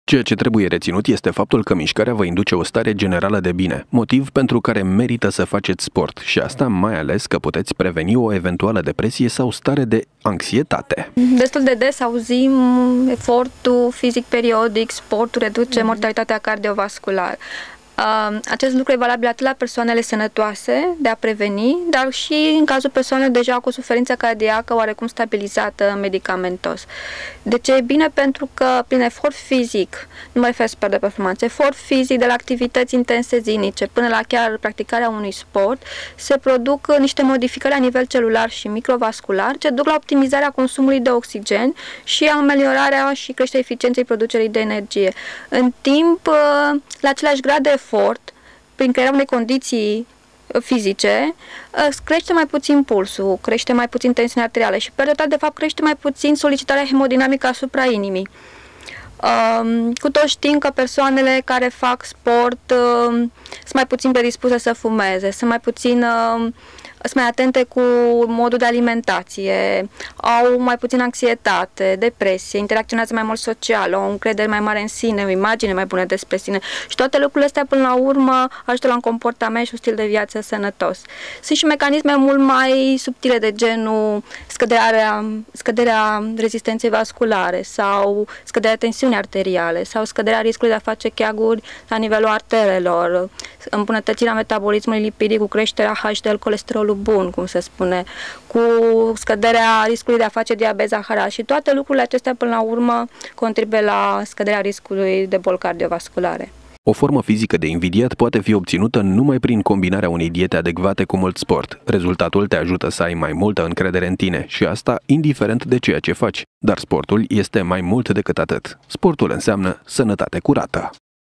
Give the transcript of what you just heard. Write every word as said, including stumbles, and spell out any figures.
Ceea ce trebuie reținut este faptul că mișcarea vă induce o stare generală de bine, motiv pentru care merită să faceți sport și asta mai ales că puteți preveni o eventuală depresie sau stare de anxietate. Destul de des auzim efortul fizic periodic, sportul reduce mm-hmm. mortalitatea cardiovasculară. Acest lucru e valabil atât la persoanele sănătoase de a preveni, dar și în cazul persoanelor deja cu suferință cardiacă oarecum stabilizată medicamentos. De ce e bine? Pentru că prin efort fizic, nu mă refer spre de performanță, efort fizic de la activități intense zilnice până la chiar practicarea unui sport, se produc niște modificări la nivel celular și microvascular ce duc la optimizarea consumului de oxigen și ameliorarea și creșterea eficienței producerii de energie. În timp, la același grad de efort, prin crearea unei condiții fizice, crește mai puțin pulsul, crește mai puțin tensiunea arterială și, pe total, de fapt, crește mai puțin solicitarea hemodinamică asupra inimii. Uh, cu toți știm că persoanele care fac sport uh, sunt mai puțin predispuse să fumeze, sunt mai puțin uh, sunt mai atente cu modul de alimentație, au mai puțin anxietate, depresie, interacționează mai mult social, au o încredere mai mare în sine, o imagine mai bună despre sine și toate lucrurile astea până la urmă ajută la un comportament și un stil de viață sănătos. Sunt și mecanisme mult mai subtile de genul scăderea, scăderea rezistenței vasculare sau scăderea tensiunii arteriale sau scăderea riscului de a face cheaguri la nivelul arterelor, îmbunătățirea metabolismului lipidic cu creșterea H D L, colesterolul bun, cum se spune, cu scăderea riscului de a face diabet zaharat și toate lucrurile acestea până la urmă contribuie la scăderea riscului de boli cardiovasculare. O formă fizică de invidiat poate fi obținută numai prin combinarea unei diete adecvate cu mult sport. Rezultatul te ajută să ai mai multă încredere în tine și asta indiferent de ceea ce faci. Dar sportul este mai mult decât atât. Sportul înseamnă sănătate curată.